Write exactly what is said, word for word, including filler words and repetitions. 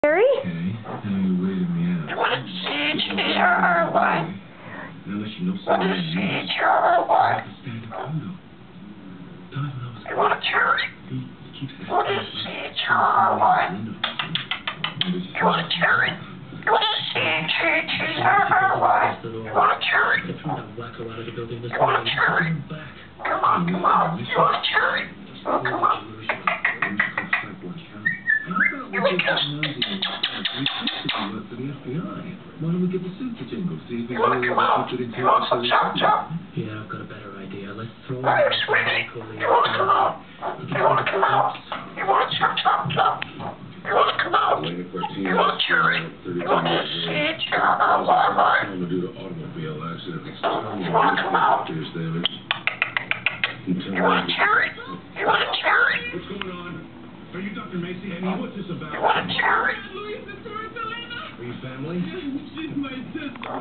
Harry? Okay, now you waited me out. What is it or what? Unless you know What something is else. it or what? The standard photo. Time when I was You want to tell it? he, he keeps that What is it or what? You want to tell it? What is it or what? You want to tell it? You want to tell it? Come on, come on. You want to tell it? Oh, come on. You would go. Why don't we get the suit to jingle? See if we want to come out? You want some chop chop? Yeah, I've got a better idea. Let's throw him Hey, out sweetie. the You want to come out? You want to come out? You want some chop chop? You want to come out? You want to chew it? You want to see it? Oh, why, why? I'm going to do the automobile accident. You want to come out? There's damage. You want to chew it? You want to chew it? What's going on? Are you Doctor Macy? I mean, what's this about? You want to chew it? Are you family? She's my sister.